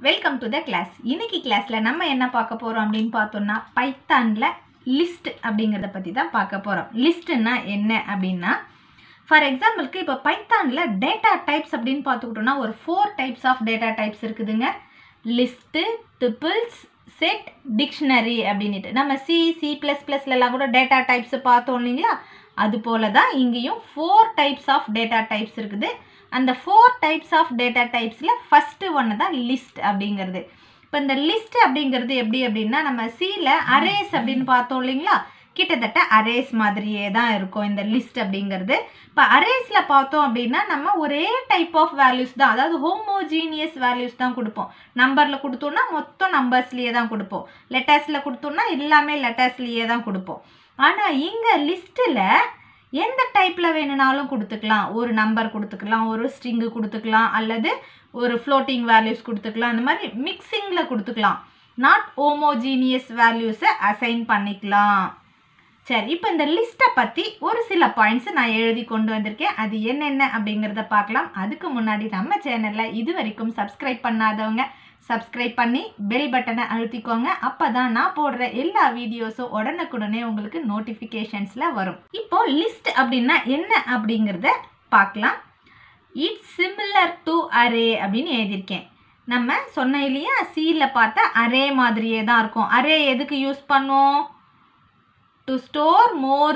Welcome to the class. இன்னைக்கு கிளாஸில் நம்ம என்ன பார்க்க போகிறோம் அப்படின்னு பார்த்தோம்னா பைத்தானில் லிஸ்ட் அப்படிங்கிறத பற்றி தான் பார்க்க போகிறோம். லிஸ்ட்டுன்னா என்ன அப்படின்னா, ஃபார் எக்ஸாம்பிளுக்கு இப்போ பைத்தானில் டேட்டா டைப்ஸ் அப்படின்னு பார்த்துக்கிட்டோம்னா ஒரு 4 டைப்ஸ் ஆஃப் டேட்டா டைப்ஸ் இருக்குதுங்க. லிஸ்ட்டு, டிபிள்ஸ், செட், டிக்ஷனரி அப்படின்ட்டு. நம்ம C++லலாம் கூட டேட்டா டைப்ஸ் பார்த்தோம் இல்லைங்களா, அது போல தான் இங்கேயும் 4 டைப்ஸ் ஆஃப் டேட்டா டைப்ஸ் இருக்குது. அந்த 4 டைப்ஸ் ஆஃப் டேட்டா டைப்ஸில் ஃபஸ்ட்டு ஒன்று தான் லிஸ்ட் அப்படிங்கிறது. இப்போ இந்த லிஸ்ட் அப்படிங்கிறது எப்படி அப்படின்னா, நம்ம சியில் அரேஸ் அப்படின்னு பார்த்தோம் இல்லைங்களா, கிட்டத்தட்ட அரேஸ் மாதிரியே தான் இருக்கும் இந்த லிஸ்ட் அப்படிங்கிறது. இப்போ அரேஸில் பார்த்தோம் அப்படின்னா நம்ம ஒரே டைப் ஆஃப் வேல்யூஸ் தான், அதாவது ஹோமோஜீனியஸ் வேல்யூஸ் தான் கொடுப்போம். நம்பரில் கொடுத்தோன்னா மொத்தம் நம்பர்ஸ்லேயே தான் கொடுப்போம், லெட்டர்ஸில் கொடுத்தோன்னா எல்லாமே லெட்டர்ஸ்லேயே தான் கொடுப்போம். ஆனால் இங்கே லிஸ்ட்டில் எந்த டைப்பில் வேணுனாலும் கொடுத்துக்கலாம். ஒரு நம்பர் கொடுத்துக்கலாம், ஒரு ஸ்ட்ரிங்கு கொடுத்துக்கலாம், அல்லது ஒரு ஃப்ளோட்டிங் வேல்யூஸ் கொடுத்துக்கலாம். அந்த மாதிரி மிக்சிங்கில் கொடுத்துக்கலாம். நாட் ஹோமோஜீனியஸ் வேல்யூஸை அசைன் பண்ணிக்கலாம். சரி, இப்போ இந்த லிஸ்ட்டை பற்றி ஒரு சில பாயிண்ட்ஸ் நான் எழுதி கொண்டு வந்திருக்கேன். அது என்னென்ன அப்படிங்கிறத பார்க்கலாம். அதுக்கு முன்னாடி நம்ம சேனலில் இது வரைக்கும் சப்ஸ்கிரைப் பண்ணாதவங்க சப்ஸ்கிரைப் பண்ணி பெல் பட்டனை அழுத்திக்கோங்க. அப்போ தான் நான் போடுற எல்லா வீடியோஸும் உடனுக்குடனே உங்களுக்கு நோட்டிஃபிகேஷன்ஸில் வரும். இப்போது லிஸ்ட் அப்படின்னா என்ன அப்படிங்கிறத பார்க்கலாம். இட்ஸ் சிமிலர் டு அரே அப்படின்னு எழுதியிருக்கேன். நம்ம சொன்ன இல்லையா, சியில் பார்த்தா அரே மாதிரியே தான் இருக்கும். அரே எதுக்கு யூஸ் பண்ணுவோம்? To store more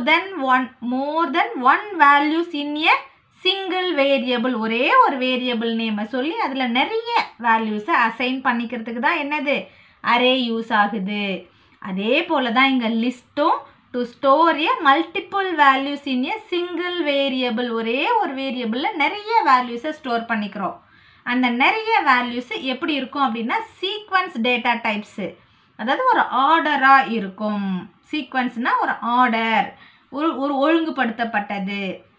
than one values in a single variable. ஒரே ஒரு வேரியபிள் நேமை சொல்லி அதில் நிறைய வேல்யூஸை அசைன் பண்ணிக்கிறதுக்கு தான் என்னது, அரே யூஸ் ஆகுது. அதே போல் தான் இங்கே லிஸ்ட்டும் to store a multiple values in a single variable. ஒரே ஒரு வேரியபிளில் நிறைய வேல்யூஸை ஸ்டோர் பண்ணிக்கிறோம். அந்த நிறைய வேல்யூஸு எப்படி இருக்கும் அப்படின்னா சீக்வன்ஸ் டேட்டா டைப்ஸு, அதாவது ஒரு ஆர்டராக இருக்கும். சீக்வன்ஸ்னால் ஒரு ஆர்டர், ஒரு ஒழுங்குபடுத்தப்பட்டது.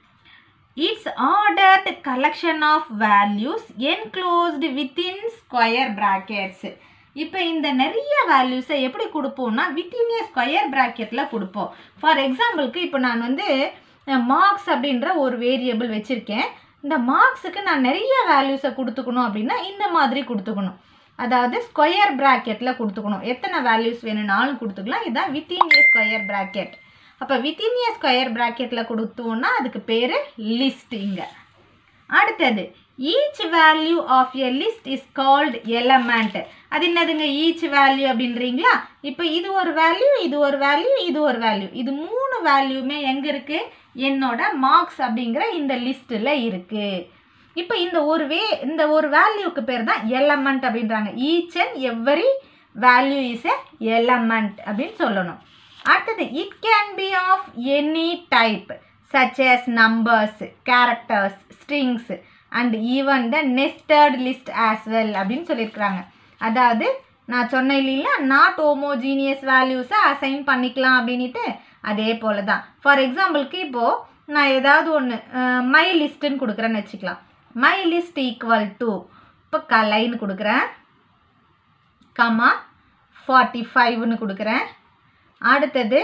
It's ordered collection of values enclosed within square brackets. இப்போ இந்த நிறைய வேல்யூஸை எப்படி கொடுப்போம்னா வித்தின் ஏ ஸ்கொயர் ப்ராக்கெட்டில் கொடுப்போம். ஃபார் எக்ஸாம்பிளுக்கு இப்போ நான் மார்க்ஸ் அப்படின்ற ஒரு வேரியபிள் வச்சுருக்கேன். இந்த மார்க்ஸுக்கு நான் நிறைய வேல்யூஸை கொடுத்துக்கணும் அப்படின்னா இந்த மாதிரி கொடுத்துக்கணும், அதாவது ஸ்கொயர் ப்ராக்கெட்டில் கொடுத்துக்கணும். எத்தனை வேல்யூஸ் வேணும்னாலும் கொடுத்துக்கலாம். இதுதான் வித்தின் ஏ ஸ்கொயர் ப்ராக்கெட். அப்போ வித்தின் ஏ ஸ்கொயர் ப்ராக்கெட்டில் கொடுத்தோன்னா அதுக்கு பேர் லிஸ்ட். இங்கே அடுத்தது each value of a list is called element. அது என்னதுங்க ஈச் வேல்யூ அப்படின்றீங்களா? இப்போ இது ஒரு வேல்யூ, இது ஒரு வேல்யூ, இது ஒரு வேல்யூ, இது 3 வேல்யூமே எங்கே இருக்குது? என்னோட மார்க்ஸ் அப்படிங்கிற இந்த லிஸ்ட்டில் இருக்குது. இப்போ இந்த ஒரு வேல்யூக்கு பேர் தான் எலமெண்ட் அப்படின்றாங்க. Each and every value is a element அப்படின்னு சொல்லணும். அடுத்தது it can be of any type such as numbers, characters, strings and even the nested list as well அப்படின்னு சொல்லியிருக்கிறாங்க. அதாவது நான் சொன்னேன் இல்லைங்களா, நாட் ஹோமோஜீனியஸ் வேல்யூஸை அசைன் பண்ணிக்கலாம் அப்படின்ட்டு. அதே போல் தான் ஃபார் எக்ஸாம்பிளுக்கு இப்போது நான் ஏதாவது ஒன்று மை லிஸ்ட்டுன்னு கொடுக்குறேன்னு வச்சுக்கலாம். மை லிஸ்ட் ஈக்குவல் டு இப்போ லைன்னு கொடுக்குறேன், கமா 45ன்னு கொடுக்குறேன். அடுத்தது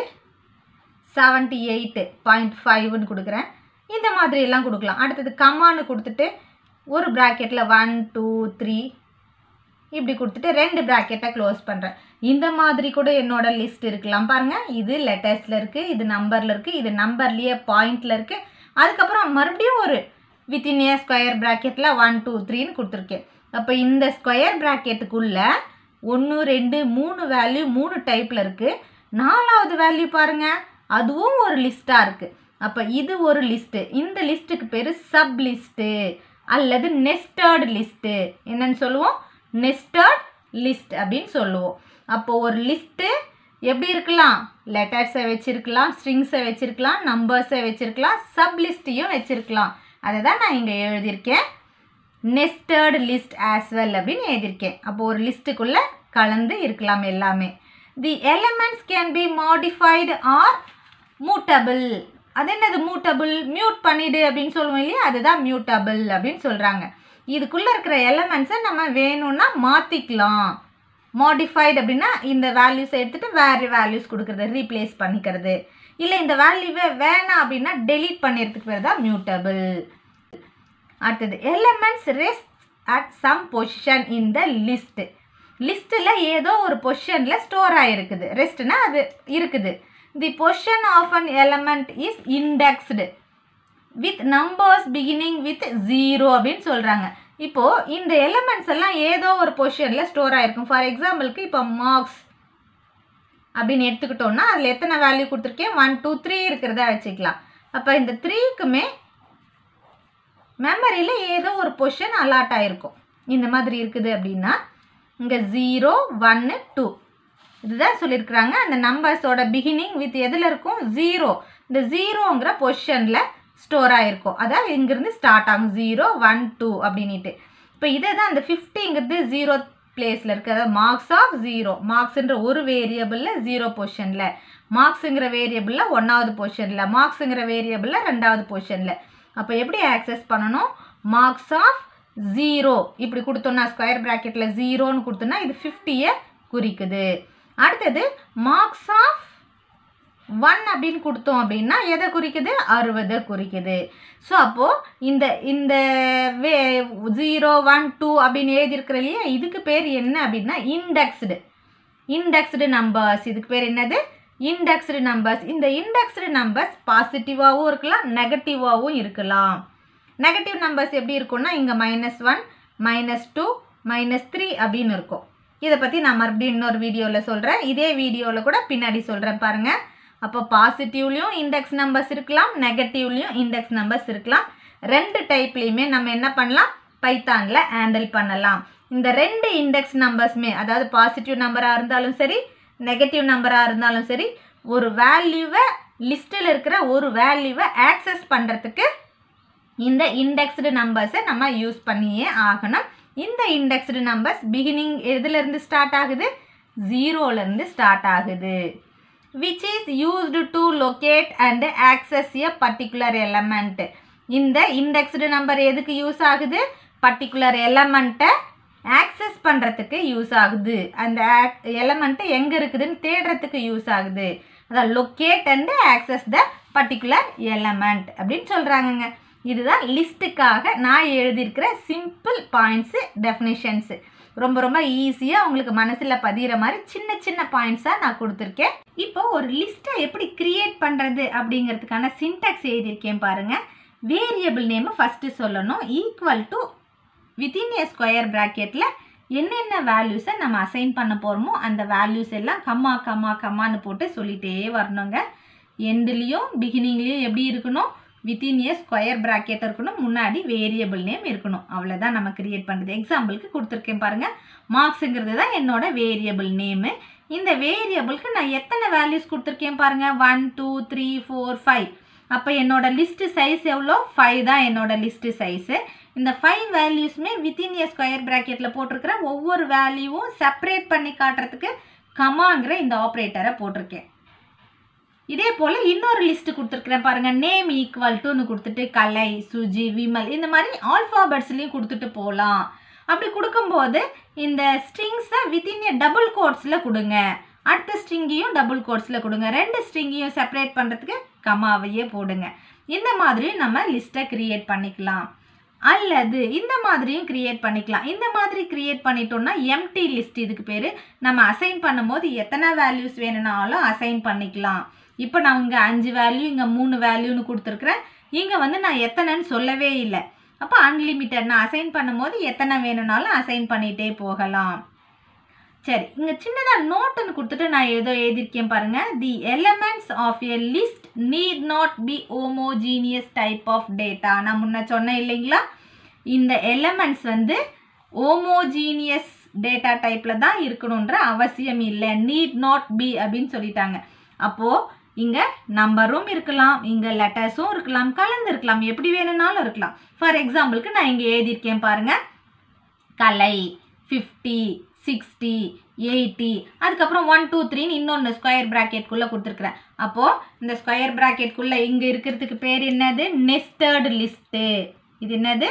78.5ன்னு கொடுக்குறேன். இந்த மாதிரி எல்லாம் கொடுக்கலாம். அடுத்தது கமான்னு கொடுத்துட்டு ஒரு ப்ராக்கெட்டில் 1 2 3 இப்படி கொடுத்துட்டு 2 ப்ராக்கெட்டை க்ளோஸ் பண்ணுறேன். இந்த மாதிரி கூட என்னோட லிஸ்ட் இருக்கலாம். பாருங்கள், இது லெட்டர்ஸில் இருக்குது, இது நம்பரில் இருக்குது, இது நம்பர்லேயே பாயிண்டில் இருக்குது. அதுக்கப்புறம் மறுபடியும் ஒரு வித்தின் ஏ ஸ்கொயர் ப்ராக்கெட்டில் 1 2 3ன்னு கொடுத்துருக்கேன். அப்போ இந்த ஸ்கொயர் ப்ராக்கெட்டுக்குள்ளே 1 2 3 வேல்யூ 3 டைப்பில் இருக்குது. 4வது வேல்யூ பாருங்கள், அதுவும் ஒரு லிஸ்ட்டாக இருக்குது. அப்போ இது ஒரு லிஸ்ட்டு. இந்த லிஸ்ட்டுக்கு பேர் சப் லிஸ்ட்டு அல்லது நெஸ்டட் லிஸ்ட்டு. என்னன்னு சொல்லுவோம்? நெஸ்டட் லிஸ்ட் அப்படின்னு சொல்லுவோம். அப்போது ஒரு லிஸ்ட்டு எப்படி இருக்கலாம்? லெட்டர்ஸை வச்சுருக்கலாம், ஸ்ட்ரிங்ஸை வச்சுருக்கலாம், நம்பர்ஸை வச்சுருக்கலாம், சப் லிஸ்ட்டையும் வச்சுருக்கலாம். அதை தான் நான் இங்கே எழுதியிருக்கேன், நெஸ்டட் லிஸ்ட் ஆஸ் வெல் அப்படின்னு எழுதியிருக்கேன். அப்போது ஒரு லிஸ்ட்டுக்குள்ளே கலந்து இருக்கலாம் எல்லாமே. The elements can be modified or mutable. அது என்னது மூட்டபிள்? மியூட் பண்ணிடு அப்படின்னு சொல்லுவோம் இல்லையா, அதுதான் மியூட்டபிள் அப்படின்னு சொல்கிறாங்க. இதுக்குள்ளே இருக்கிற எலிமெண்ட்ஸை நம்ம வேணும்னா மாற்றிக்கலாம். மாடிஃபைடு அப்படின்னா இந்த வேல்யூஸை எடுத்துகிட்டு வேறு வேல்யூஸ் கொடுக்குறது, ரீப்ளேஸ் பண்ணிக்கிறது. இல்லை இந்த வேல்யூவை வேணாம் அப்படின்னா டெலீட் பண்ணிடுறதுக்கு பேர் தான் மியூட்டபிள். அடுத்தது elements rest at some position in the list. லிஸ்ட்டில் ஏதோ ஒரு பொசிஷனில் ஸ்டோர் ஆகிருக்குது. ரெஸ்ட்னா அது இருக்குது. The position of an element is indexed with numbers beginning with 0 அப்படின்னு சொல்கிறாங்க. இப்போது இந்த எலமெண்ட்ஸ் எல்லாம் ஏதோ ஒரு பொசிஷனில் ஸ்டோர் ஆகிருக்கும். ஃபார் எக்ஸாம்பிளுக்கு இப்போ மார்க்ஸ் அப்படின்னு எடுத்துக்கிட்டோம்னா அதில் எத்தனை வேல்யூ கொடுத்துருக்கேன்? 1 2 3 இருக்கிறதா வச்சுக்கலாம். அப்போ இந்த 3க்குமே மெமரியில் ஏதோ ஒரு பொசிஷன் அலாட் ஆகிருக்கும். இந்த மாதிரி இருக்குது அப்படின்னா இங்கே 0 1 2 இதுதான் சொல்லியிருக்கிறாங்க. அந்த நம்பர்ஸோட பிகினிங் வித் எதில் இருக்கும்? 0. இந்த 0ங்கிற பொசிஷனில் ஸ்டோர் ஆகிருக்கும். அதான் இங்கேருந்து ஸ்டார்ட் ஆகும் 0 1 2 அப்படின்ட்டு. இப்போ இதை தான் அந்த 50ங்கிறது 0 பிளேஸில் இருக்குது. அதாவது மார்க்ஸ் ஆஃப் 0. மார்க்ஸுன்ற ஒரு வேரியபிளில் 0 பொசிஷனில், மார்க்ஸுங்கிற வேரியபிளில் 1வது பொசிஷனில், மார்க்ஸுங்கிற வேரியபிளில் 2வது பொசிஷனில். அப்போ எப்படி ஆக்சஸ் பண்ணணும்? மார்க்ஸ் ஆஃப் 0 இப்படி கொடுத்தோன்னா ஸ்கொயர் ப்ராக்கெட்டில் 0ன்னு கொடுத்தோன்னா இது 50யை குறிக்குது. அடுத்தது மார்க்ஸ் ஆஃப் 1 அப்படின்னு கொடுத்தோம் அப்படின்னா எதை குறிக்குது? 60 குறிக்குது. ஸோ அப்போது இந்த இந்த 0 1 2 அப்படின்னு எழுதியிருக்கிற இல்லையா, இதுக்கு பேர் என்ன அப்படின்னா இண்டெக்ஸ்டு நம்பர்ஸ். இதுக்கு பேர் என்னது? Indexed numbers. இந்த இண்டெக்ஸ்டு நம்பர்ஸ் பாசிட்டிவாகவும் இருக்கலாம், நெகட்டிவாகவும் இருக்கலாம். நெகட்டிவ் நம்பர்ஸ் எப்படி இருக்கும்னா இங்கே -1 -2 -3 அப்படின்னு இருக்கும். இதை பற்றி நான் மறுபடியும் இன்னொரு வீடியோவில் சொல்கிறேன். இதே வீடியோவில் கூட பின்னாடி சொல்கிறேன் பாருங்கள். அப்போ பாசிட்டிவ்லேயும் இண்டெக்ஸ் நம்பர்ஸ் இருக்கலாம், நெகட்டிவ்லேயும் இண்டெக்ஸ் நம்பர்ஸ் இருக்கலாம். ரெண்டு டைப்லேயுமே நம்ம என்ன பண்ணலாம்? பைத்தானில் ஹேண்டில் பண்ணலாம். இந்த ரெண்டு இண்டெக்ஸ் நம்பர்ஸுமே, அதாவது பாசிட்டிவ் நம்பராக இருந்தாலும் சரி, நெகட்டிவ் நம்பராக இருந்தாலும் சரி, ஒரு வேல்யூவை லிஸ்ட்டில் இருக்கிற ஒரு வேல்யூவை ஆக்சஸ் பண்ணுறதுக்கு இந்த இண்டெக்ஸ்டு நம்பர்ஸை நம்ம யூஸ் பண்ணியே ஆகணும். இந்த இண்டெக்ஸ்டு நம்பர்ஸ் பிகினிங் எதுலேருந்து ஸ்டார்ட் ஆகுது? 0லேருந்து ஸ்டார்ட் ஆகுது. which is used to locate and access a particular element. இந்த இண்டெக்ஸ்டு நம்பர் எதுக்கு யூஸ் ஆகுது? பர்டிகுலர் எலமெண்ட்டை ஆக்சஸ் பண்ணுறதுக்கு யூஸ் ஆகுது. அந்த எலமெண்ட்டு எங்கே இருக்குதுன்னு தேடுறதுக்கு யூஸ் ஆகுது. அதான் locate and access the particular element அப்படின்னு சொல்கிறாங்கங்க. இதுதான் லிஸ்ட்டுக்காக நான் எழுதியிருக்கிற சிம்பிள் பாயிண்ட்ஸு, டெஃபினிஷன்ஸு. ரொம்ப ரொம்ப ஈஸியாக உங்களுக்கு மனசில் பதிகிற மாதிரி சின்ன சின்ன பாயிண்ட்ஸாக நான் கொடுத்துருக்கேன். இப்போ ஒரு லிஸ்ட்டை எப்படி க்ரியேட் பண்ணுறது அப்படிங்கிறதுக்கான சின்டாக்ஸ் எழுதியிருக்கேன் பாருங்கள். வேரியபிள் நேமை ஃபஸ்ட்டு சொல்லணும். Equal to within a square ப்ராக்கெட்டில் என்னென்ன வேல்யூஸை நம்ம அசைன் பண்ண போகிறோமோ அந்த வேல்யூஸ் எல்லாம் கம்மான்னு போட்டு சொல்லிகிட்டே வரணுங்க. எண்டுலேயும் பிகினிங்லேயும் எப்படி இருக்கணும்? வித்தின் ஏ ஸ்கொயர் ப்ராக்கெட் இருக்கணும், முன்னாடி வேரியபிள் நேம் இருக்கணும். அவ்வளோதான் நம்ம கிரியேட் பண்ணுறது. எக்ஸாம்பிளுக்கு கொடுத்துருக்கேன் பாருங்கள். மார்க்ஸுங்கிறது தான் என்னோட வேரியபிள் நேமு. இந்த வேரியபிளுக்கு நான் எத்தனை வேல்யூஸ் கொடுத்துருக்கேன் பாருங்கள்? 1 2 3 4 5. அப்போ என்னோட லிஸ்ட்டு சைஸ் எவ்வளோ? 5 தான் என்னோட லிஸ்ட்டு சைஸு. இந்த 5 வேல்யூஸுமே வித்தின் ஏ ஸ்கொயர் ப்ராக்கெட்டில் போட்டிருக்கிற ஒவ்வொரு வேல்யூவும் செப்பரேட் பண்ணி காட்டுறதுக்கு கமாங்கிற இந்த ஆப்ரேட்டரை போட்டிருக்கேன். இதே போல் இன்னொரு லிஸ்ட்டு கொடுத்துருக்குறேன் பாருங்கள். நேம் ஈக்குவல் டுன்னு கொடுத்துட்டு கலை, சுஜி, விமல் இந்த மாதிரி ஆல்ஃபாபெட்ஸ்லேயும் கொடுத்துட்டு போகலாம். அப்படி கொடுக்கும்போது இந்த ஸ்ட்ரிங்ஸை வித்தின் ஏ டபுள் கோட்ஸில் கொடுங்க, அடுத்த ஸ்ட்ரிங்கையும் டபுள் கோட்ஸில் கொடுங்க, ரெண்டு ஸ்ட்ரிங்கையும் செப்பரேட் பண்ணுறதுக்கு கமாவையே போடுங்க. இந்த மாதிரி நம்ம லிஸ்ட்டை க்ரியேட் பண்ணிக்கலாம். அல்லது இந்த மாதிரியும் க்ரியேட் பண்ணிக்கலாம். இந்த மாதிரி க்ரியேட் பண்ணிட்டோம்னா எம்டி லிஸ்ட் இதுக்கு பேர். நம்ம அசைன் பண்ணும்போது எத்தனை வேல்யூஸ் வேணும்னாலும் அசைன் பண்ணிக்கலாம். இப்போ நான் இங்கே 5 வேல்யூ, இங்கே 3 வேல்யூன்னு கொடுத்துருக்குறேன். இங்கே நான் எத்தனைன்னு சொல்லவே இல்லை. அப்போ அன்லிமிட்டட். நான் அசைன் பண்ணும்போது எத்தனை வேணும்னாலும் அசைன் பண்ணிகிட்டே போகலாம். சரி, இங்கே சின்னதாக நோட்டுன்னு கொடுத்துட்டு நான் ஏதோ எழுதியிருக்கேன் பாருங்கள். The elements of a list need not be homogeneous type of data. நான் முன்ன சொன்னேன் இல்லைங்களா, இந்த எலமெண்ட்ஸ் ஹோமோஜீனியஸ் டேட்டா டைப்பில் தான் இருக்கணுன்ற அவசியம் இல்லை. நீட் நாட் பி அப்படின்னு சொல்லிட்டாங்க. அப்போது இங்கே நம்பரும் இருக்கலாம், இங்கே லெட்டர்ஸும் இருக்கலாம், கலந்து இருக்கலாம், எப்படி வேணும்னாலும் இருக்கலாம். ஃபார் எக்ஸாம்பிளுக்கு நான் இங்கே எழுதியிருக்கேன் பாருங்கள். கலை 50 60 80, அதுக்கப்புறம் 1 2 3ன்னு இன்னொன்று ஸ்கொயர் ப்ராக்கெட்குள்ளே கொடுத்துருக்குறேன். அப்போது இந்த ஸ்கொயர் ப்ராக்கெட்குள்ளே இங்கே இருக்கிறதுக்கு பேர் என்னது? Nested list. இது என்னது?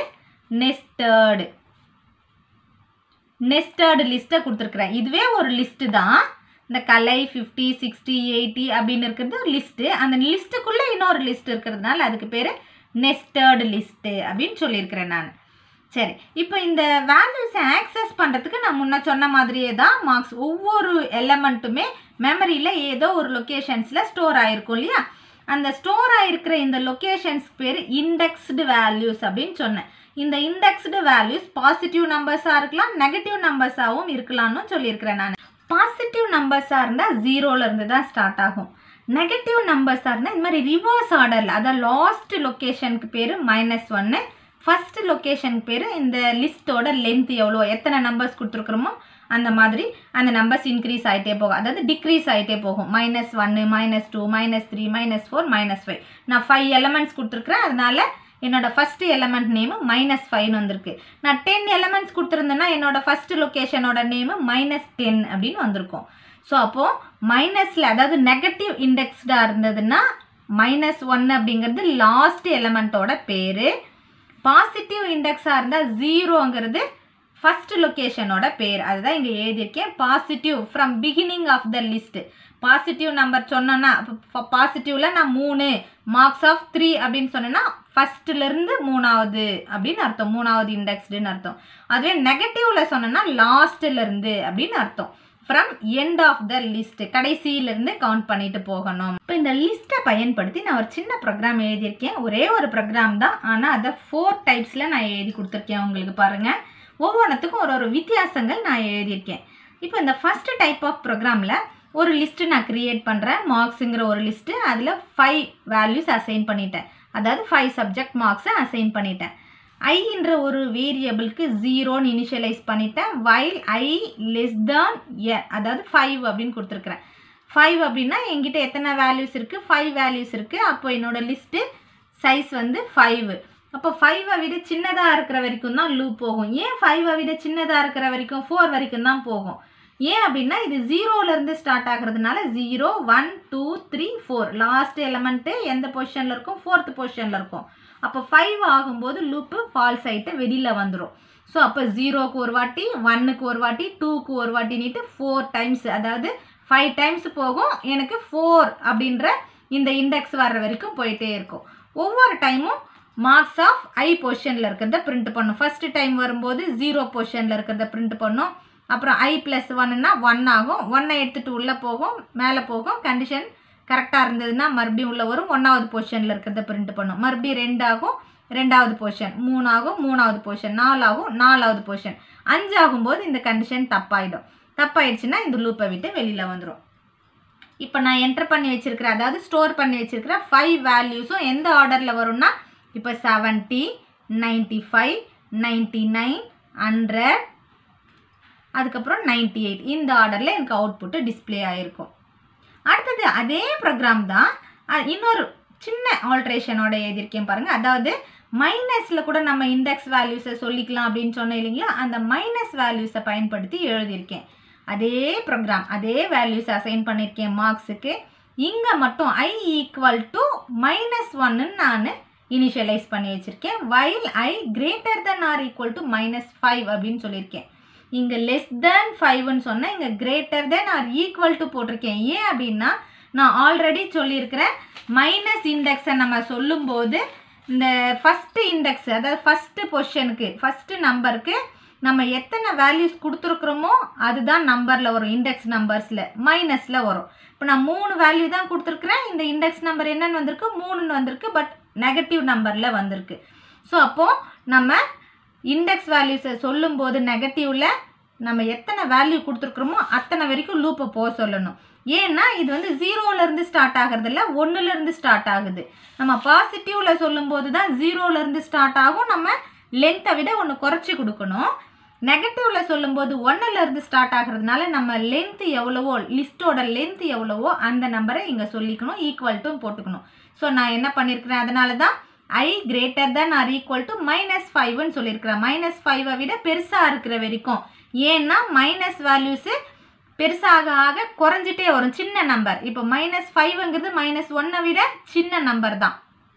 நெஸ்டர்டு லிஸ்ட்டை கொடுத்துருக்குறேன். இதுவே ஒரு லிஸ்ட்டு தான். இந்த கலை 50 60 80 அப்படின்னு இருக்கிறது லிஸ்ட்டு. அந்த லிஸ்ட்டுக்குள்ளே இன்னொரு லிஸ்ட் இருக்கிறதுனால அதுக்கு பேர் நெஸ்டர்டு லிஸ்ட்டு அப்படின்னு சொல்லியிருக்கிறேன் நான். சரி, இப்போ இந்த வேல்யூஸை ஆக்சஸ் பண்ணுறதுக்கு நான் முன்ன சொன்ன மாதிரியே தான் மார்க்ஸ். ஒவ்வொரு எலமெண்ட்டுமே மெமரியில் ஏதோ ஒரு லொக்கேஷன்ஸில் ஸ்டோர் ஆகிருக்கும் இல்லையா? அந்த ஸ்டோர் ஆகிருக்கிற இந்த லொக்கேஷன்ஸ் பேர் இண்டெக்ஸ்டு வேல்யூஸ் அப்படின்னு சொன்னேன். இந்த இண்டெக்ஸ்டு வேல்யூஸ் பாசிட்டிவ் நம்பர்ஸாக இருக்கலாம், நெகட்டிவ் நம்பர்ஸாகவும் இருக்கலாம்னு சொல்லியிருக்கிறேன் நான். பாசிட்டிவ் நம்பர்ஸாக இருந்தால் 0லேருந்து தான் ஸ்டார்ட் ஆகும். நெகட்டிவ் நம்பர்ஸாக இருந்தால் இந்த மாதிரி ரிவர்ஸ் ஆர்டரில், அதாவது லாஸ்ட் லொக்கேஷனுக்கு பேர் -1, ஃபர்ஸ்ட் லொக்கேஷனுக்கு பேர் இந்த லிஸ்ட்டோட லென்த் எவ்வளோ, எத்தனை நம்பர்ஸ் கொடுத்துருக்குறோமோ அந்த மாதிரி அந்த நம்பர்ஸ் இன்க்ரீஸ் ஆகிட்டே போகும், அதாவது டிக்ரீஸ் ஆகிட்டே போகும். -1, -2, -3, -4, -5. நான் 5 எலமெண்ட்ஸ் கொடுத்துருக்குறேன், அதனால என்னோட ஃபர்ஸ்ட் எலமெண்ட் நேமு -5 வந்திருக்கு. நான் 10 எலமெண்ட்ஸ் கொடுத்துருந்தேன்னா என்னோட ஃபர்ஸ்ட் லொக்கேஷனோட நேமு -10 அப்படின்னு வந்திருக்கும். ஸோ அப்போது மைனஸில், அதாவது நெகட்டிவ் இண்டெக்ஸ்டாக இருந்ததுன்னா -1 அப்படிங்கிறது லாஸ்ட் எலமெண்ட்டோட பேர். பாசிட்டிவ் இண்டெக்ஸாக இருந்தால் 0ங்கிறது ஃபர்ஸ்ட் லொக்கேஷனோட பேர். அதுதான் இங்கே எழுதியிருக்கேன். Positive from beginning of the list. Positive number சொன்னோன்னா, பாசிட்டிவில் நான் 3 மார்க்ஸ் ஆஃப் 3 அப்படின்னு சொன்னேன்னா ஃபஸ்ட்டுலேருந்து 3வது அப்படின்னு அர்த்தம், 3வது இண்டெக்ஸ்டுன்னு அர்த்தம். அதுவே நெகட்டிவில் சொன்னேன்னா லாஸ்ட்டிலேருந்து அப்படின்னு அர்த்தம். From end of the list, கடைசியிலேருந்து கவுண்ட் பண்ணிட்டு போகணும். இப்போ இந்த லிஸ்ட்டை பயன்படுத்தி நான் ஒரு சின்ன ப்ரோக்ராம் எழுதியிருக்கேன். ஒரே ஒரு ப்ரோக்ராம் தான், ஆனால் அதை 4 டைப்ஸில் நான் எழுதி கொடுத்துருக்கேன். உங்களுக்கு பாருங்கள், ஒவ்வொன்றுத்துக்கும் ஒரு வித்தியாசங்கள் நான் எழுதியிருக்கேன். இப்போ இந்த ஃபஸ்ட்டு டைப் ஆஃப் ப்ரோக்ராமில் ஒரு லிஸ்ட்டு நான் க்ரியேட் பண்ணுறேன். மார்க்ஸுங்கிற ஒரு லிஸ்ட்டு, அதில் 5 வேல்யூஸ் அசைன் பண்ணிட்டேன், அதாவது 5 சப்ஜெக்ட் மார்க்ஸை அசைன் பண்ணிட்டேன். ஐன்ற ஒரு வேரியபிளுக்கு 0ன்னு இனிஷியலைஸ் பண்ணிட்டேன். While I less than n, அதாவது 5 அப்படின்னு கொடுத்துருக்குறேன். 5 அப்படின்னா என்கிட்ட எத்தனை வேல்யூஸ் இருக்குது? 5 வேல்யூஸ் இருக்குது. அப்போ என்னோடய லிஸ்ட்டு சைஸ் வந்து 5. அப்போ 5ஐ விட சின்னதாக இருக்கிற வரைக்கும் தான் லூப் போகும். ஏன் 5ஐ விட சின்னதாக இருக்கிற வரைக்கும்? 4 வரைக்கும் தான் போகும். ஏன் அப்படின்னா இது 0லேருந்து ஸ்டார்ட் ஆகிறதுனால 0, 1, 2, 3, 4 லாஸ்ட் எலமெண்ட்டு எந்த பொசிஷனில் இருக்கும்? 4th பொசிஷனில் இருக்கும். அப்போ 5 ஆகும்போது லூப்பு ஃபால்ஸ் ஆகிட்டு வெளியில் வந்துடும். ஸோ அப்போ 0க்கு ஒரு வாட்டி, 1க்கு ஒரு வாட்டி, 2க்கு ஒரு வாட்டினிட்டு 4 டைம்ஸ், அதாவது 5 டைம்ஸ் போகும். எனக்கு 4 அப்படின்ற இந்த இண்டெக்ஸ் வர்ற வரைக்கும் போயிட்டே இருக்கும். ஒவ்வொரு டைமும் மார்க்ஸ் ஆஃப் I பொசிஷனில் இருக்கிறத பிரிண்ட் பண்ணும். ஃபஸ்ட்டு டைம் வரும்போது 0 பொசிஷனில் இருக்கிறத பிரிண்ட் பண்ணும். அப்புறம் I+1ன்னா 1 ஆகும். 1ஐ எடுத்துகிட்டு உள்ளே போகும், மேலே போகும். கண்டிஷன் கரெக்டாக இருந்ததுன்னா மறுபடியும் உள்ளே வரும். 1வது பொசிஷனில் இருக்கிறத பிரிண்ட் பண்ணும். மறுபடியும் 2 ஆகும், 2வது பொசிஷன். 3 ஆகும், 3வது பொசிஷன். 4 ஆகும், 4வது பொசிஷன். 5 ஆகும்போது இந்த கண்டிஷன் தப்பாயிடும். தப்பாயிடுச்சுன்னா இந்த லூப்பை விட்டு வெளியில் வந்துடும். இப்போ நான் என்டர் பண்ணி வச்சுருக்கிறேன், அதாவது ஸ்டோர் பண்ணி வச்சுருக்கிற 5 வேல்யூஸும் எந்த ஆர்டரில் வரும்னா, இப்போ 70, 95, 99, 100, அதுக்கப்புறம் 98 இந்த ஆர்டரில் எனக்கு அவுட்புட்டு டிஸ்பிளே ஆகிருக்கும். அடுத்தது அதே ப்ரோக்ராம் தான், இன்னொரு சின்ன ஆல்ட்ரேஷனோட எழுதியிருக்கேன் பாருங்கள். அதாவது மைனஸில் கூட நம்ம இண்டெக்ஸ் வேல்யூஸை சொல்லிக்கலாம் அப்படின்னு சொன்னேன் இல்லைங்களா? அந்த மைனஸ் வேல்யூஸை பயன்படுத்தி எழுதியிருக்கேன். அதே ப்ரோக்ராம், அதே வேல்யூஸ் அசைன் பண்ணியிருக்கேன் மார்க்ஸுக்கு. இங்கே மட்டும் I = -1ன்னு நான் இனிஷியலைஸ் பண்ணி வச்சுருக்கேன். While I greater than or equal to -5 அப்படின்னு சொல்லியிருக்கேன். இங்கே less than 5ன்னு சொன்னேன், இங்கே greater than or equal to போட்டிருக்கேன். ஏன் அப்படின்னா நான் ஆல்ரெடி சொல்லியிருக்கிறேன், மைனஸ் இண்டெக்ஸை நம்ம சொல்லும்போது இந்த ஃபஸ்ட்டு இண்டெக்ஸ், அதாவது ஃபஸ்ட்டு பொசிஷனுக்கு, ஃபஸ்ட்டு நம்பருக்கு நம்ம எத்தனை வேல்யூஸ் கொடுத்துருக்குறோமோ அதுதான் நம்பரில் வரும். இண்டெக்ஸ் நம்பர்ஸில் மைனஸில் வரும். இப்போ நான் 3 வேல்யூ தான் கொடுத்துருக்குறேன். இந்த இண்டெக்ஸ் நம்பர் என்னன்னு வந்திருக்கு? 3ன்னு வந்திருக்கு. பட் நெகட்டிவ் நம்பரில் வந்திருக்கு. ஸோ அப்போது நம்ம இண்டெக்ஸ் வேல்யூஸை சொல்லும்போது நெகட்டிவில் நம்ம எத்தனை வேல்யூ கொடுத்துருக்குறோமோ அத்தனை வரைக்கும் லூப்பை போக சொல்லணும். ஏன்னா இது வந்து 0லேருந்து ஸ்டார்ட் ஆகிறதில்ல, 1லேருந்து ஸ்டார்ட் ஆகுது. நம்ம பாசிட்டிவில் சொல்லும்போது தான் 0லேருந்து ஸ்டார்ட் ஆகும். நம்ம லென்த்தை விட 1 குறைச்சி கொடுக்கணும். நெகட்டிவில் சொல்லும்போது 1லேருந்து ஸ்டார்ட் ஆகிறதுனால நம்ம லென்த்து எவ்வளவோ, லிஸ்ட்டோட லென்த்து எவ்வளவோ அந்த நம்பரை இங்கே சொல்லிக்கணும், ஈக்குவல் டு போட்டுக்கணும். ஸோ நான் என்ன பண்ணியிருக்கிறேன், அதனால தான் I greater than or equal to -5ன்னு சொல்லியிருக்கிறேன். -5ஐ விட பெருசாக இருக்கிற வரைக்கும். ஏன்னா மைனஸ் வேல்யூஸு பெருசாக ஆக குறைஞ்சிட்டே வரும், சின்ன நம்பர். இப்போ -5ங்கிறது -1ஐ விட சின்ன நம்பர் தான்.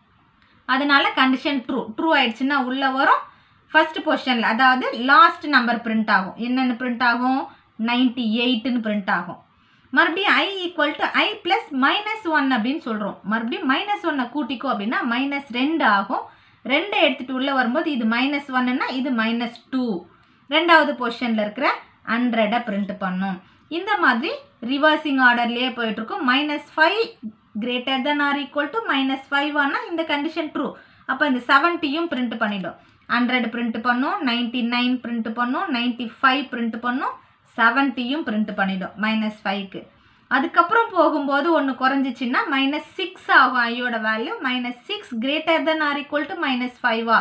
அதனால கண்டிஷன் ட்ரூ ஆயிடுச்சுன்னா உள்ளே வரும். ஃபர்ஸ்ட் பொசிஷனில், அதாவது லாஸ்ட் நம்பர் பிரிண்ட் ஆகும். என்னென்னு பிரிண்ட் ஆகும்? 98ன்னு பிரிண்ட் ஆகும். மறுபடியும் I = I + -1 அப்படின்னு சொல்கிறோம். மறுபடியும் -1 கூட்டிக்கோ அப்படின்னா -2 ஆகும். 2 எடுத்துட்டு உள்ள வரும்போது இது -1ன்னா இது -2. ரெண்டாவது பொசிஷன்ல இருக்கிற 100 பிரிண்ட் பண்ணும். இந்த மாதிரி ரிவர்சிங் ஆர்டர்லயே போயிட்டு இருக்கும். -5 greater than or equal to -5 ஆனா இந்த கண்டிஷன் ட்ரூ. அப்ப இந்த 70யும் பிரிண்ட் பண்ணிடும். 100 பிரிண்ட் பண்ணும், 99 பிரிண்ட் பண்ணும், 95 பிரிண்ட் பண்ணும், 70யும் பிரிண்ட் பண்ணிடும் -5க்கு. அதுக்கப்புறம் போகும்போது ஒன்று குறைஞ்சிச்சுன்னா -6 ஆகும். ஐயோட value -6 greater than or equal to -5ஆ?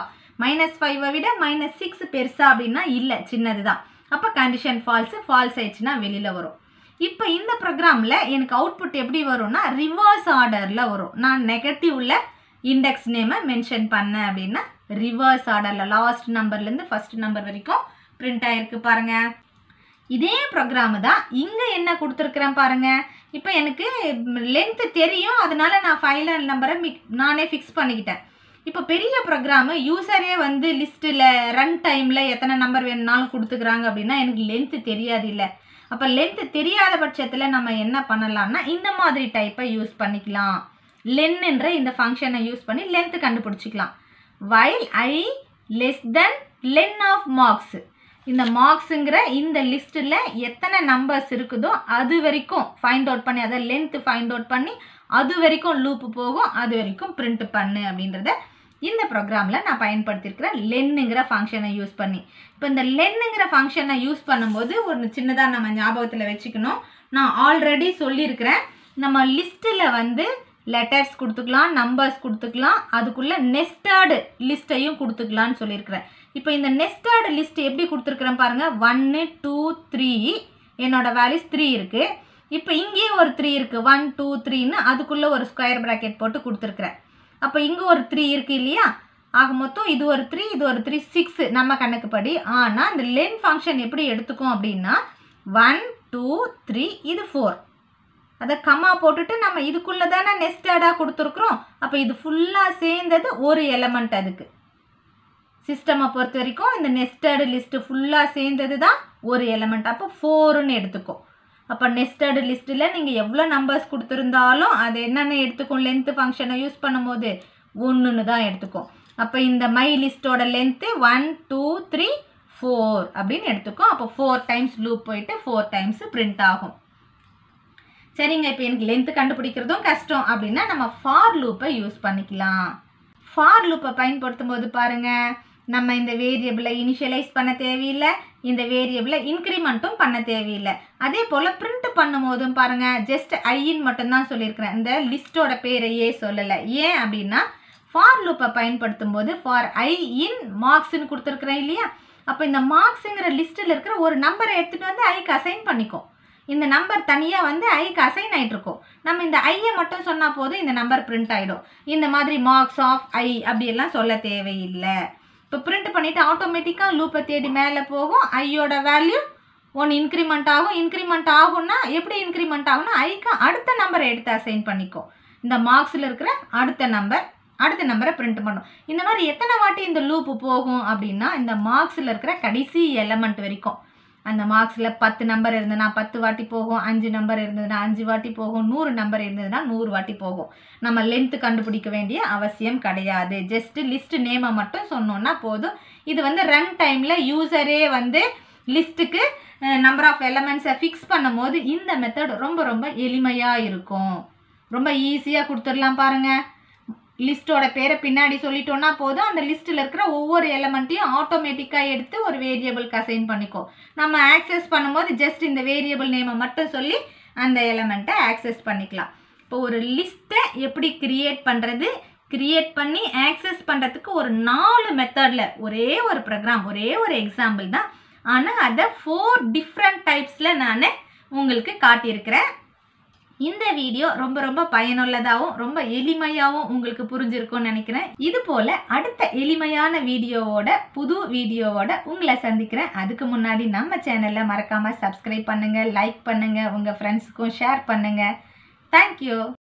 -5 விட -6 பெருசா அப்படின்னா இல்லை, சின்னதுதான். அப்போ கண்டிஷன் ஃபால்ஸ் ஆயிடுச்சுன்னா வெளியில வரும். இப்போ இந்த ப்ரோக்ராமில் எனக்கு அவுட்புட் எப்படி வரும்னா ரிவர்ஸ் ஆர்டரில் வரும். நான் நெகட்டிவ்ல இண்டெக்ஸ் நேமை மென்ஷன் பண்ணேன் அப்படின்னா ரிவர்ஸ் ஆர்டரில் லாஸ்ட் நம்பர்லேருந்து ஃபர்ஸ்ட் நம்பர் வரைக்கும் பிரிண்ட் ஆயிருக்கு பாருங்க. இதே ப்ரோக்ராமு தான் இங்கே என்ன கொடுத்துருக்குறேன் பாருங்க. இப்போ எனக்கு லென்த்து தெரியும், அதனால நான் ஃபைனல் நம்பரை நானே ஃபிக்ஸ் பண்ணிக்கிட்டேன். இப்போ பெரிய ப்ரோக்ராமு யூசரே வந்து லிஸ்ட்டில் ரன் டைமில் எத்தனை நம்பர் வேணும்னாலும் கொடுத்துக்கிறாங்க அப்படின்னா எனக்கு லென்த்து தெரியாது இல்லை. அப்போ லென்த்து தெரியாத பட்சத்தில் நம்ம என்ன பண்ணலாம்னா இந்த மாதிரி டைப்பை யூஸ் பண்ணிக்கலாம். லென்னுன்ற இந்த ஃபங்க்ஷனை யூஸ் பண்ணி லென்த்து கண்டுபிடிச்சிக்கலாம். While i less than len of marks. இந்த மார்க்ஸுங்கிற இந்த லிஸ்ட்டில் எத்தனை நம்பர்ஸ் இருக்குதோ அது வரைக்கும் ஃபைண்ட் அவுட் பண்ணி, அதை லென்த்து ஃபைண்ட் அவுட் பண்ணி அது வரைக்கும் லூப்பு போகும், அது வரைக்கும் பிரிண்ட் பண்ணு அப்படின்றத இந்த ப்ரோக்ராமில் நான் பயன்படுத்தியிருக்கிறேன் லென்னுங்கிற ஃபங்க்ஷனை யூஸ் பண்ணி. இப்போ இந்த லென்னுங்கிற ஃபங்க்ஷனை யூஸ் பண்ணும்போது ஒரு சின்னதாக நம்ம ஞாபகத்தில் வச்சுக்கணும். நான் ஆல்ரெடி சொல்லியிருக்கிறேன், நம்ம லிஸ்ட்டில் வந்து லெட்டர்ஸ் கொடுத்துக்கலாம், நம்பர்ஸ் கொடுத்துக்கலாம், அதுக்குள்ளே நெஸ்டர்டு லிஸ்ட்டையும் கொடுத்துக்கலான்னு சொல்லியிருக்கிறேன். இப்போ இந்த நெஸ்டர்டு லிஸ்ட் எப்படி கொடுத்துருக்குறேன் பாருங்கள். 1 2 3 என்னோட வேல்யூஸ் 3 இருக்குது. இப்போ இங்கேயே ஒரு 3 இருக்குது, 1 2 3ன்னு அதுக்குள்ளே ஒரு ஸ்கொயர் ப்ராக்கெட் போட்டு கொடுத்துருக்குறேன். அப்போ இங்கே ஒரு 3 இருக்குது இல்லையா? ஆக மொத்தம் இது ஒரு 3 இது ஒரு 3 6 நம்ம கணக்குப்படி. ஆனால் இந்த லென் ஃபங்க்ஷன் எப்படி எடுத்துக்கும் அப்படின்னா 1 2 3 இது 4. அதை கம்மா போட்டுட்டு நம்ம இதுக்குள்ளே தானே நெஸ்டடாக கொடுத்துருக்குறோம். அப்போ இது ஃபுல்லாக சேர்ந்தது ஒரு எலமெண்ட். அதுக்கு சிஸ்டமை பொறுத்த வரைக்கும் இந்த நெஸ்டடு லிஸ்ட்டு ஃபுல்லாக சேர்ந்தது தான் ஒரு எலமெண்ட். அப்போ 4ன்னு எடுத்துக்கும். அப்போ நெஸ்டடு லிஸ்ட்டில் நீங்கள் எவ்வளோ நம்பர்ஸ் கொடுத்துருந்தாலும் அது என்னென்ன எடுத்துக்கும், லென்த்து ஃபங்க்ஷனை யூஸ் பண்ணும்போது 1ன்னு தான் எடுத்துக்கும். அப்போ இந்த மை லிஸ்ட்டோட லென்த்து 1 2 3 4 அப்படின்னு எடுத்துக்கும். அப்போ 4 டைம்ஸ் லூப் போயிட்டு 4 டைம்ஸ் பிரிண்ட் ஆகும். சரிங்க, இப்போ எனக்கு லென்த்து கண்டுபிடிக்கிறதும் கஷ்டம் அப்படின்னா நம்ம ஃபார் லூப்பை யூஸ் பண்ணிக்கலாம். ஃபார் லூப்பை பயன்படுத்தும் போது பாருங்கள், நம்ம இந்த வேரியபிளை இனிஷியலைஸ் பண்ண தேவையில்லை, இந்த வேரியபிளை இன்க்ரிமெண்ட்டும் பண்ண தேவையில்லை. அதே போல் பிரிண்ட் பண்ணும் போதும் பாருங்கள், ஜஸ்ட் ஐன்னு மட்டும்தான் சொல்லியிருக்கிறேன், இந்த லிஸ்ட்டோட பேரையே சொல்லலை. ஏன் அப்படின்னா ஃபார் லூப்பை பயன்படுத்தும் போது ஃபார் ஐ இன் மார்க்ஸ்ன்னு கொடுத்துருக்குறேன் இல்லையா? அப்போ இந்த மார்க்ஸுங்கிற லிஸ்ட்டில் இருக்கிற ஒரு நம்பரை எடுத்துகிட்டு வந்து ஐக்கு அசைன் பண்ணிக்கும். இந்த நம்பர் தனியாக வந்து ஐக்கு அசைன் ஆகிட்டு இருக்கும். நம்ம இந்த ஐயை மட்டும் சொன்னால் போதும், இந்த நம்பர் பிரிண்ட் ஆகிடும். இந்த மாதிரி மார்க்ஸ் ஆஃப் ஐ அப்படியெல்லாம் சொல்ல தேவையில்லை. இப்போ பிரிண்ட் பண்ணிவிட்டு ஆட்டோமேட்டிக்காக லூப்பை தேடி மேலே போகும். ஐயோட வேல்யூ 1 இன்க்ரிமெண்ட் ஆகும். இன்க்ரிமெண்ட் ஆகும்னா எப்படி இன்க்ரிமெண்ட் ஆகும்னா ஐக்கு அடுத்த நம்பரை எடுத்து அசைன் பண்ணிக்கும். இந்த மார்க்ஸில் இருக்கிற அடுத்த நம்பரை பிரிண்ட் பண்ணும். இந்த மாதிரி எத்தனை வாட்டி இந்த லூப்பு போகும் அப்படின்னா இந்த மார்க்ஸில் இருக்கிற கடைசி எலமெண்ட் வரைக்கும். அந்த மார்க்ஸில் 10 நம்பர் இருந்ததுன்னா 10 வாட்டி போகும், 5 நம்பர் இருந்ததுன்னா 5 வாட்டி போகும், 100 நம்பர் இருந்ததுன்னா 100 வாட்டி போகும். நம்ம லென்த்து கண்டுபிடிக்க வேண்டிய அவசியம் கிடையாது. ஜஸ்ட் லிஸ்ட் நேமை மட்டும் சொன்னோன்னா போதும். இது வந்து ரன் டைமில் யூசரே வந்து லிஸ்ட்டுக்கு நம்பர் ஆஃப் எலமெண்ட்ஸை ஃபிக்ஸ் பண்ணும் போது இந்த மெத்தட் ரொம்ப ரொம்ப எளிமையாக இருக்கும். ரொம்ப ஈஸியாக கொடுத்துடலாம் பாருங்கள். லிஸ்ட்டோட பேரை பின்னாடி சொல்லிட்டோன்னா போதும், அந்த லிஸ்ட்டில் இருக்கிற ஒவ்வொரு எலமெண்ட்டையும் ஆட்டோமேட்டிக்காக எடுத்து ஒரு வேரியபிளுக்கு அசைன் பண்ணிக்கும். நம்ம ஆக்சஸ் பண்ணும்போது ஜஸ்ட் இந்த வேரியபிள் நேமை மட்டும் சொல்லி அந்த எலமெண்ட்டை ஆக்சஸ் பண்ணிக்கலாம். இப்போ ஒரு லிஸ்ட்டை எப்படி கிரியேட் பண்ணி ஆக்சஸ் பண்ணுறதுக்கு ஒரு 4 மெத்தடில் ஒரே ஒரு ப்ரோக்ராம், ஒரே ஒரு எக்ஸாம்பிள் தான். ஆனால் அதை 4 டிஃப்ரெண்ட் டைப்ஸில் நான் உங்களுக்கு காட்டியிருக்கிறேன். இந்த வீடியோ ரொம்ப ரொம்ப பயனுள்ளதாகவும் ரொம்ப எளிமையாகவும் உங்களுக்கு புரிஞ்சிருக்கும்னு நினைக்கிறேன். இது போல அடுத்த எளிமையான புது வீடியோவோட உங்களை சந்திக்கிறேன். அதுக்கு முன்னாடி நம்ம சேனலை மறக்காம சப்ஸ்கிரைப் பண்ணுங்க, லைக் பண்ணுங்க, உங்க ஃப்ரெண்ட்ஸுக்கும் ஷேர் பண்ணுங்க. தேங்க்யூ.